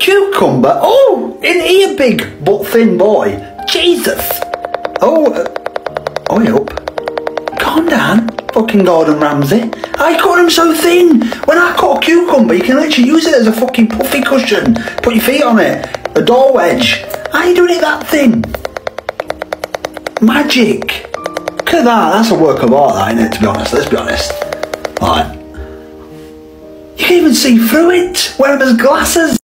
cucumber? Oh, in here, big but thin boy. Jesus. Oh, oi up. Calm down, fucking Gordon Ramsay. I cut him so thin. When I cut a cucumber, you can literally use it as a fucking puffy cushion. Put your feet on it. A door wedge. How are you doing it that thin? Magic. Look at that. That's a work of art, that, isn't it, to be honest? Let's be honest. Right. You can even see through it. Wear them as glasses.